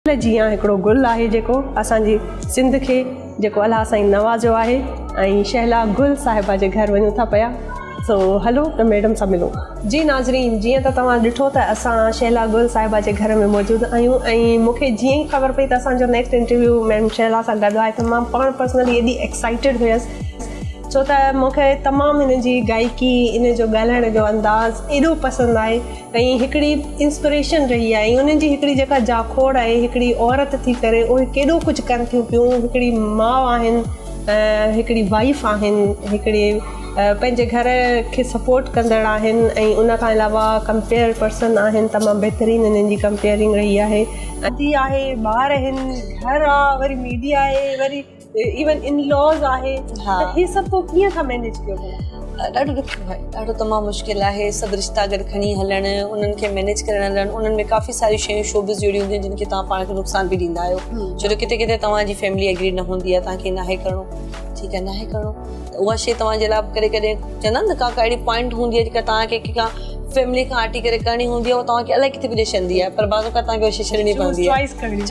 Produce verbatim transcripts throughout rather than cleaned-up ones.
जियां हिकिड़ो गुल आहे जेको असांजी सिंध खे जेको अलाह साईं नवाज़ो आहे ऐं शहला गुल साहिबा जे घर वञूं था पिया। सो हलो त मैडम सां मिलो। जी नाज़रीन, जीअं त तव्हां ॾिठो त असां शहला गुल साहिबा जे घर में मौजूदु आहियूं ऐं मूंखे जीअं ई ख़बर पई त असांजो नेक्स्ट इंटरव्यू मैम शहला सां गॾु आहे त मां पाण पर्सनली एॾी एक्साइटेड हुयसि छो त मूंखे तमामु हिन जी गायकी, इन जो ॻाल्हाइण जो अंदाज़ एॾो पसंदि आहे ऐं हिकिड़ी इंस्पिरेशन रही आहे ऐं उन्हनि जी हिकिड़ी जेका जाखोड़ आहे, हिकिड़ी औरत थी करे उहे केॾो कुझु कनि थियूं पियूं। हिकिड़ी माउ आहिनि, हिकिड़ी वाइफ आहिनि, हिकिड़ी पंहिंजे घर खे सपोर्ट कंदड़ आहिनि ऐं उन खां अलावा कंपेयर पर्सन आहिनि। तमामु बहितरीनु हिननि जी कंपेयरिंग रही आहे। अदी आहे, ॿार आहिनि, घर आहे, वरी मीडिया आहे, वरी इवन इन लॉज आहे। त ही सभु पोइ कीअं था मैनेज कयो? ॾाढो ॾुखियो आहे, ॾाढो तमामु मुश्किल आहे। सभु रिश्ता गॾु खणी हलणु, उन्हनि खे मैनेज करणु हलणु, उन्हनि में काफ़ी सारी शयूं शोबिस जहिड़ियूं हूंदियूं आहिनि जिन खे तव्हां पाण खे नुक़सान बि ॾींदा आहियो। छो जो किथे किथे तव्हांजी फैमिली एग्री न हूंदी आहे, तव्हांखे नाहे करिणो, ठीकु आहे, नाहे करिणो त उहा शइ तव्हांजे लाइ कॾहिं कॾहिं चवंदा आहिनि न का का अहिड़ी पॉइंट हूंदी आहे जेका तव्हांखे का फैमिली खां हटी करे करणी हूंदी आहे, उहा तव्हांखे अलाए किथे बि ॾेई आहे, पर बाज़ औक़ात तव्हांखे उहा शइ छॾणी पवंदी आहे।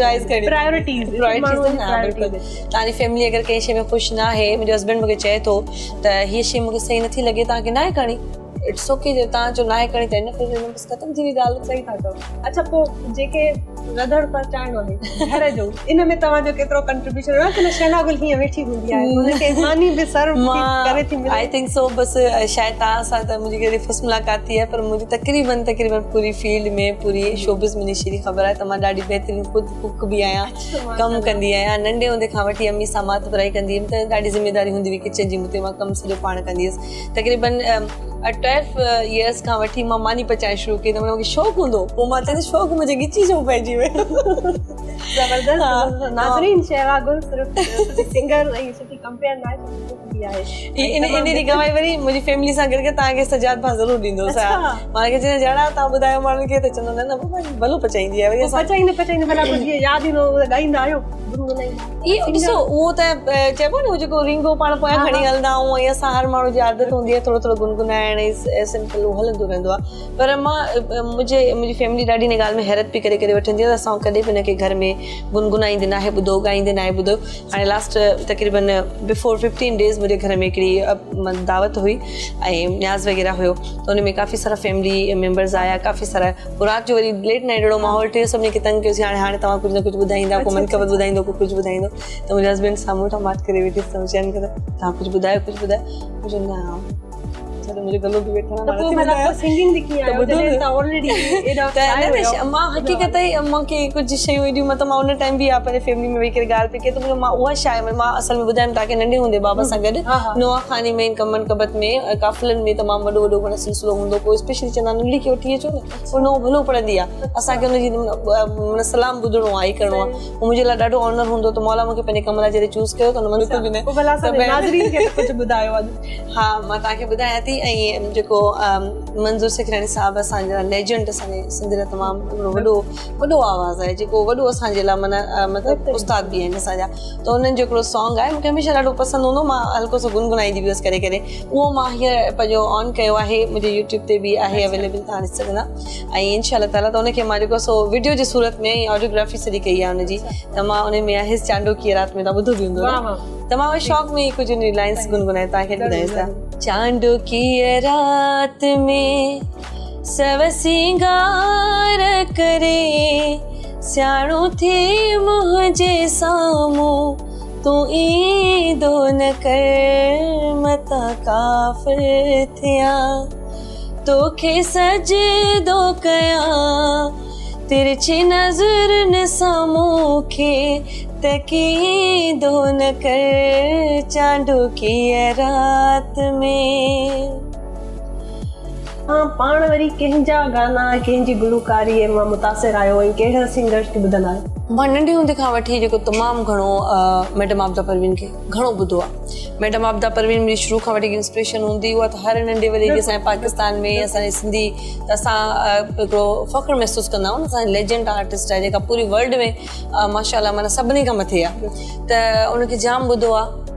तव्हांजी फैमिली अगरि कंहिं शइ में ख़ुशि न आहे, मुंहिंजो हस्बैंड मूंखे चए थो त हीअ शइ मूंखे सही नथी लॻे, तव्हांखे नाहे करणी, इट्स ओके। जो तव्हां जो नाहे करणी त हिन बसि ख़तमु थी वई ॻाल्हि। सही था चओ। अच्छा, पोइ जेके रधण पचाइणो आहे घर जो, इन में तव्हांजो केतिरो कंट्रीब्यूशन आहे? न शहला गुल हीअं वेठी हूंदी आहे, हुनखे मानी बि सर्व करे थी मिले। I think so. बसि शायदि तव्हां सां त मुंहिंजी कहिड़ी फर्स्ट मुलाक़ात थी आहे, पर मुंहिंजी तक़रीबन तक़रीबन पूरी फील्ड में, पूरी शोबिस में निशी ख़बर आहे त मां ॾाढी बहितरीनु ख़ुदि कुक बि आहियां, कमु कंदी आहियां। नंढे हूंदे खां वठी अम्मी सां मां पढ़ाई कंदी हुअमि त ॾाढी ज़िमेदारी हूंदी हुई किचन जी, मूंखे मां कमु सॼो पाण कंदी हुअसि। तक़रीबन ट्वेल्व इयर्स खां वठी मां मानी पचाइण शुरू कई, त मूंखे शौक़ु हूंदो, पोइ मां चवंदी शौक़ु मुंहिंजे गिची जो पइजी वियो। ज़बरदस्त। नाज़रीन, शहला गुल सिर्फ़ु सिंगर ऐं सुठी कंपेयर न आहे, इन इन जी गवाही वरी मुंहिंजी फैमिली सां गॾु तव्हांखे सजाद भाउ ज़रूरु ॾींदोसि। मां खे चवंदा जहिड़ा तव्हां ॿुधायो माण्हुनि खे त चवंदा न बाबा भलो पचाईंदी आहे, वरी पचाईंदे पचाईंदे भला कुझु यादि ईंदो, ॻाईंदा आहियो? इहो ॾिसो, उहो त चइबो न, उहो जेको रिंगो पाण पोयां खणी हलंदा आहियूं ऐं असां हर माण्हू जी आदत हूंदी आहे थोरो थोरो गुनगुनाइण ऐं सिंपल उहो हलंदो रहंदो आहे। पर मां मुंहिंजे मुंहिंजी फैमिली ॾाढी हिन ॻाल्हि में हैरत बि करे करे वठंदी आहे त असां कॾहिं बि हिनखे घर में गुनगुनाईंदे नाहे ॿुधो, ॻाईंदे नाहे ॿुधो। हाणे लास्ट तक़रीबन बिफोर फिफ्टीन डेज़ मुंहिंजे घर में हिकिड़ी दावत हुई ऐं न्याज़ वग़ैरह हुयो, त हुन में काफ़ी सारा फैमिली मेंबर्स आया, काफ़ी सारा। पोइ राति जो वरी लेट नाइट अहिड़ो माहौल ठहियो, सभिनी खे तंग कयोसीं, हाणे हाणे तव्हां कुझु न कुझु ॿुधाईंदा, को मनकबत ॿुधाईंदो, को कुझु ॿुधाईंदो। त मुंहिंजे हस्बैंड साम्हूं खां मात करे वेठी चवनि कि तव्हां कुझु ॿुधायो, कुझु ॿुधायो। मुंहिंजो न मुंहिंजो गलो बि वेठो मां हक़ीक़त ई मूंखे कुझु शयूं एॾियूं, मतिलबु मां उन टाइम बि आहे पंहिंजे फैमिली में वेही करे ॻाल्हि पई कयां त मां उहा शइ में मां असल में ॿुधायां तव्हांखे नंढे हूंदे बाबा सां गॾु नोआ खानी में, कमन कबत में, काफ़िलनि में तमामु वॾो वॾो घणो सिलसिलो हूंदो। पोइ स्पेशली चवंदा नंढी खे वठी अचो न, पोइ नओं भलो पढ़ंदी आहे, असांखे हुनजी सलाम ॿुधणो आहे, ई करिणो आहे। पोइ मुंहिंजे लाइ ॾाढो ऑनर हूंदो त मौला मूंखे पंहिंजे कम लाइ जॾहिं चूज़ कयो त हुन में कुझु ॿुधायो। हा, मां तव्हांखे ॿुधायां थी। ऐं जेको मंज़ूर सिखरानी साहिबु असांजा लेजेंड, असांजे सिंध जा तमामु वॾो वॾो आवाज़ु आहे, जेको वॾो असांजे लाइ माना मतिलबु उस्ताद बि आहिनि असांजा। त उन्हनि जो हिकिड़ो सॉन्ग आहे, मूंखे हमेशह ॾाढो पसंदि हूंदो, मां हल्को सो गुनगुनाईंदी बि हुअसि करे करे। उहो मां हींअर पंहिंजो ऑन कयो आहे, मुंहिंजे यूट्यूब ते बि आहे अवेलेबल, तव्हां ॾिसी सघंदा। ऐं इनशा अल्लाह ताला त उनखे मां जेको सो वीडियो जे सूरत में ऑडियोग्राफी सॼी कई आहे हुनजी, त मां उन में आहे चांडो की रात में, तव्हां ॿुधो बि हूंदो, त मां शौक़ में कुझु लाइन्स गुनगुनाए तव्हांखे ॿुधायां। चांडो की रात में सव सिंगार करे, सियाणो थी मुंहिंजे साम्हूं, तूं ईंदो न कर, मता काफ़िर थिया, तोखे सजदो कयां, तिरछी नज़र न साम्हूं खे, तकीदो न कर, चांडो की रात में। हाँ, पाण वरी कंहिंजा गाना, कंहिंजी गुलकारी मां मुतासिर आहियो ऐं कहिड़ा सिंगर्स खे ॿुधंदा आहियो? मां नंढे हूंदे खां वठी जेको तमामु घणो मैडम आबदा परवीन खे घणो ॿुधो आहे। मैडम आबदा परवीन मुंहिंजी शुरू खां वठी इंस्पिरेशन हूंदी हुआ, त हर नंढे वॾे जी असांजे पाकिस्तान में असांजे सिंधी, त असां हिकिड़ो फ़ख़्रु महसूसु कंदा आहियूं न, असांजी लेजेंड आर्टिस्ट आहे जेका पूरी वर्ल्ड में माशाअल्लाह माना सभिनी खां मथे आहे, त उनखे जाम ॿुधो आहे।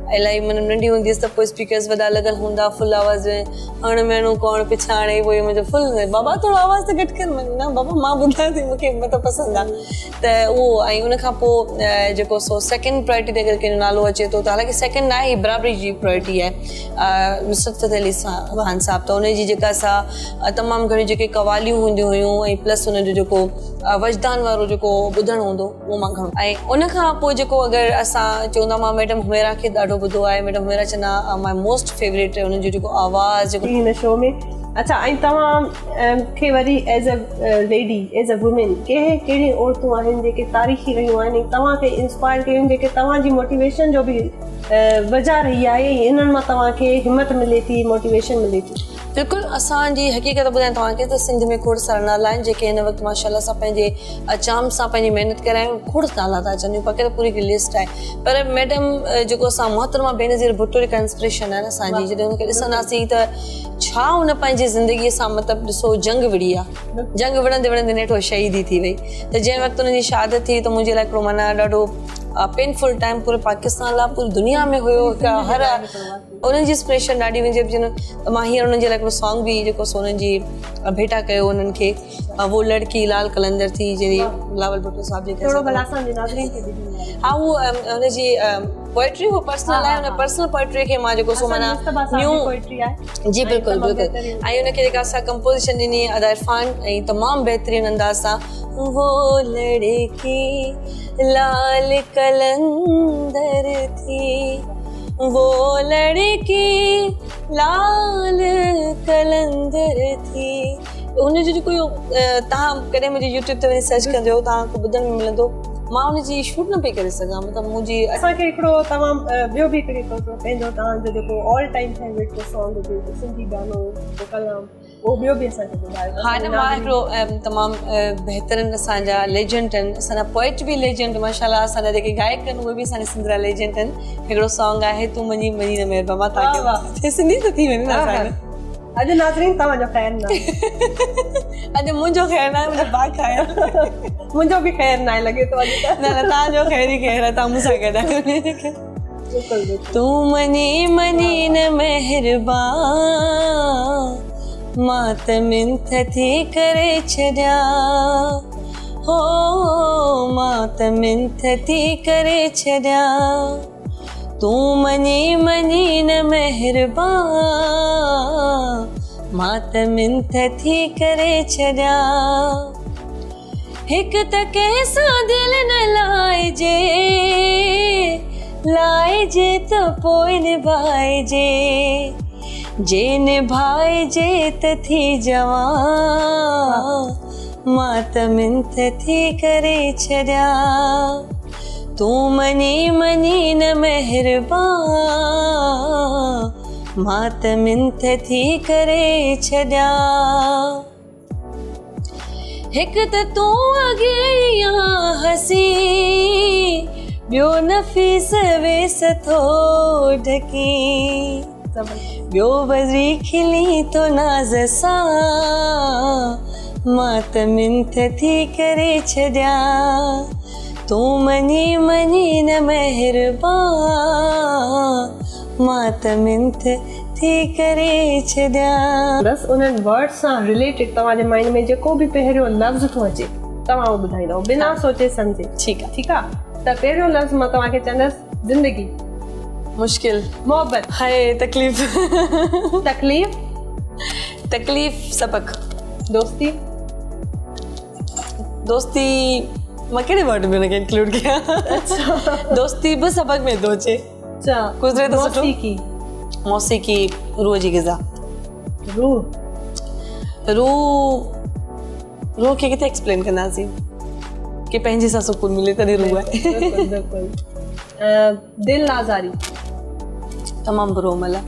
इलाही मन नंढी हूंदी हुअसि त पोइ स्पीकर्स वॾा लॻल हूंदा फुल आवाज़ में हाणे महिनो कौन पिछाणे पोइ मुंहिंजो फुल बाबा थोरो आवाज़ त घटि कर न बाबा मां ॿुधां थी मूंखे मतिलबु पसंदि आहे त उहो ऐं उन खां पोइ जेको सो सेकेंड प्रायोरिटी ते अगरि कंहिंजो नालो अचे थो त हालांकि सेकेंड आहे ही बराबरी जी प्रायोरिटी आहे नुसरत फ़तेह अली ख़ान साहब त उनजी जेका असां तमामु घणी जेके कवालियूं हूंदियूं हुयूं ऐं प्लस उनजो जेको वजदान वारो जेको ॿुधणु हूंदो उहो मां घणो ऐं उन खां पोइ जेको अगरि असां चवंदा मां मैडम हुमेरा खे ॾाढो ॿुधो आहे मैडम हुमेरा चवंदा माई मोस्ट फेवरेट हुननि जो जेको आवाज़ जेको हिन शो में अच्छा ऐं तव्हां खे वरी as a lady as a woman कहिड़े कहिड़ी औरतूं आहिनि जेके तारीख़ी रहियूं आहिनि तव्हांखे इंस्पायर कयूं जेके तव्हांजी मोटिवेशन जो बि वजह रही आहे इन्हनि मां तव्हांखे हिमत मिले थी मोटिवेशन मिले थी बिल्कुलु असांजी हक़ीक़त ॿुधायां तव्हांखे त सिंध में खोड़ सारा नाला आहिनि जेके हिन वक़्तु माशाल्लाह सां पंहिंजे अचाम सां पंहिंजी महिनत करायूं खोड़ नाला था अचनि बाक़ी त पूरी हिकिड़ी लिस्ट आहे पर मैडम जेको असां मोहतरमा बेनज़ीर भुट्टो हिकु इंस्पिरेशन आहे न असांजी जॾहिं हुनखे ॾिसंदासीं त छा हुन पंहिंजी ज़िंदगीअ सां मतिलबु ॾिसो जंग विड़ी आहे जंग विढ़ंदे विढ़ंदे नेठो शहीदी थी वई त जंहिं वक़्तु हुनजी शहादत थी त मुंहिंजे लाइ हिकिड़ो माना ॾाढो पेनफुल टाइम पूरे पाकिस्तान लाइ पूरी दुनिया में हुयो हर उन्हनि जी इंस्पिरेशन ॾाढी मुंहिंजे त मां हींअर उन्हनि जे लाइ हिकिड़ो सॉन्ग बि जेको सो उन्हनि जी भेटा कयो उन्हनि खे वो लड़की लाल कलंदर थी जहिड़ी बिलावल भुट्टो साहिब जी हा उहो हुनजी पोएट्री उहो पर्सनल आहे हुन पर्सनल पोएट्री खे मां जेको सो माना न्यू जी बिल्कुलु बिल्कुलु ऐं हुनखे जेका असां कंपोज़िशन ॾिनी अदा इरफान ऐं तमामु बहितरीनु अंदाज़ सां वो लड़की लाल कलंदर थी वो लड़की लाल कलंदर थी उनजो जेको तव्हां कॾहिं मुंहिंजी यूट्यूब ते वञी सर्च कंदो तव्हांखे ॿुधण में मिलंदो मां हुनजी शूट न पई करे सघां मतिलबु मुंहिंजी असांखे हिकिड़ो तमामु ॿियो बि हिकिड़ो पंहिंजो तव्हांजो जेको ऑल टाइम फेवरेट सॉन्ग हुजे सिंधी गानो कलाम उहो ॿियो बि असांखे ॿुधायो हा न मां हिकिड़ो तमामु बहितरीनु असांजा लेजेंड आहिनि असांजा पोइट बि लेजेंड माशाल्लाह असांजा जेके गायक आहिनि उहे बि असांजा सिंध जा लेजेंड आहिनि हिकिड़ो सॉन्ग आहे तूं मञी मञी न महिरबानी मां तव्हांखे सिंधी त थी वञे न अॼु नाज़रीन तव्हांजो ख़ैर न अॼु मुंहिंजो ख़ैर न आहे मुंहिंजो भाउ ख़ैर मुंहिंजो बि ख़ैर न आहे लॻे थो अॼु त न न तव्हांजो ख़ैर ई ख़ैर आहे तव्हां मूंसां गॾु तूं मञी मञी न महिरबानी मां त मिंथ थी करे छॾियां हो मां त मिंथ थी करे छॾियां तूं मञी मञी न महिरबानी मां त मिंथ थी करे छॾियां हिकु त कंहिंसां दिलि न लाइजे लाइजे त पोइ निभाइजे जे निभाइजे त थी जवां मां त मिंथ थी करे छॾियां तूं मञी मञी न महिरबानी मां त मिंथ थी करे छॾियां हिकु त तूं अॻे हसी ॿियो नफ़ीस वेस थो ढकी ॿियो बज़री खिली थो नाज़ सां मां त मिंथ थी करे छॾियां तूं मञी मञी न महिरबानी मां त मिंथ थी करे छॾियां बसि उन्हनि वर्ड सां रिलेटेड तव्हांजे माइंड में जेको बि पहिरियों लफ़्ज़ थो अचे तव्हां उहो ॿुधाईंदव बिना सोचे सम्झे ठीकु आहे ठीकु आहे त पहिरियों लफ़्ज़ मां तव्हांखे चवंदसि ज़िंदगी मुश्किल मोहबत हाय तकलीफ़ तकलीफ़ तकलीफ़ सबक दोस्ती दोस्ती मां कहिड़े वर्ड में हुनखे इंक्लूड कयां दोस्ती बि सबक में थो अचे अच्छा गुज़रे थो सुठो मौसीकी मौसीकी रूह जी ग़िज़ा रूह रूह रूह खे किथे एक्सप्लेन कंदासीं कि पंहिंजे सां सुकून मिले तॾहिं रूह आहे दिल आज़ारी तमामु बुरो अमल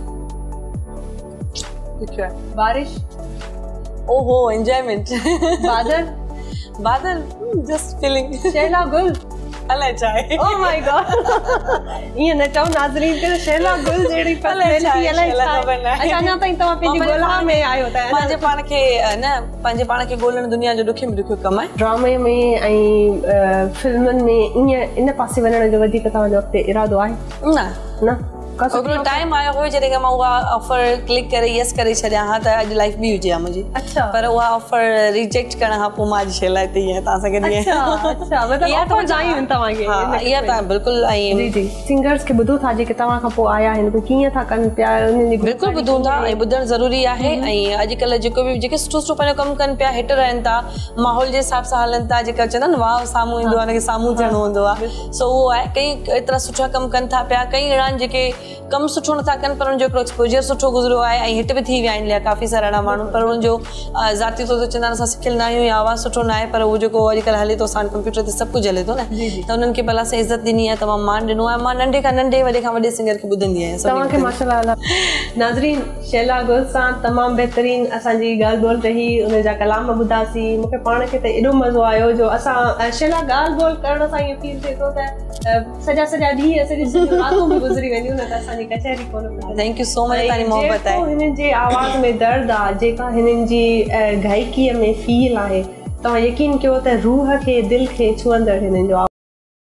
आहे बारिश ओहो एंजॉयमेंट बादल बादल जस्ट फीलिंग शैला गुल अलाए चाहे ओह माय गॉड ये न चओ नाज़रीन के शैला गुल जहिड़ी पर्सनैलिटी अलाए अच्छा अञा ताईं तव्हां पंहिंजी ॻोल्हा में आयो था पंहिंजे पाण खे न पंहिंजे पाण खे ॻोल्हण दुनिया जो ॾुखियो में ॾुखियो कमु आहे ड्रामे में ऐं फिल्मनि में ईअं इन पासे वञण जो वधीक तव्हांजो अॻिते इरादो आहे न न हिकिड़ो टाइम आयो हुयो जॾहिं मां उहा ऑफर क्लिक करे यस करे छॾियां हा त अॼु लाइफ बि हुजे हा मुंहिंजी। अच्छा। पर उहा ऑफर रिजेक्ट करण खां पोइ मां अॼु छा लाइ हिते आहियां तव्हां सां गॾु। अच्छा अच्छा, मतलब ऑफर आयूं आहिनि तव्हांखे। हा इहा त बिल्कुलु ऐं जी जी सिंगर्स खे ॿुधो था जेके तव्हां खां पोइ आया आहिनि कीअं था कनि पिया उन्हनि जी बिल्कुलु ॿुधूं था ऐं ॿुधणु ज़रूरी आहे। ऐं अॼुकल्ह जेको बि जेके सुठो सुठो पंहिंजो कमु कनि पिया हिट रहनि था माहौल जे हिसाब सां हलनि था जेका चवंदा आहिनि वाह साम्हूं ईंदो आहे हुनखे साम्हूं थियणो हूंदो आहे। सो उहो आहे कई एतिरा सुठा कमु कनि था पिया कई अहिड़ा आहिनि जेके कमु सुठो नथा कनि पर हुनजो हिकिड़ो एक्सपोजर सुठो गुज़रियो आहे ऐं हिट बि थी विया आहिनि काफ़ी सारा अहिड़ा माण्हू पर हुनजो ज़ाती तौर ते चवंदा आहिनि असां सिखियल न आहियूं या आवाज़ु सुठो न आहे पर उहो जेको अॼुकल्ह हले थो असां कंप्यूटर ते सभु कुझु हले थो न त हुननि खे भला सां इज़त ॾिनी आहे तमामु मान ॾिनो आहे। मां नंढे खां नंढे वॾे खां वॾे सिंगर खे ॿुधंदी आहियां। तव्हांखे माशाअल्लाह नाज़रीन शैला गुल सां तमामु बहितरीन असांजी ॻाल्हि ॿोल रही उनजा कलाम ॿुधासीं मूंखे पाण खे त एॾो मज़ो आयो जो असां शैला ॻाल्हि ॿोल करण सां ईअं फील थिए थो त सॼा सॼा ॾींहं सॼी सॼियूं रातूं बि गुज़री वेंदियूं न त असांजी कचहरी कोन। थैंक यू सो मच तव्हांजी मोहबत आहे। हिननि जे आवाज़ में दर्द आहे जेका हिननि जी गायकीअ में फील आहे तव्हां यकीन कयो त रूह खे दिलि खे छुअंदड़ हिननि जो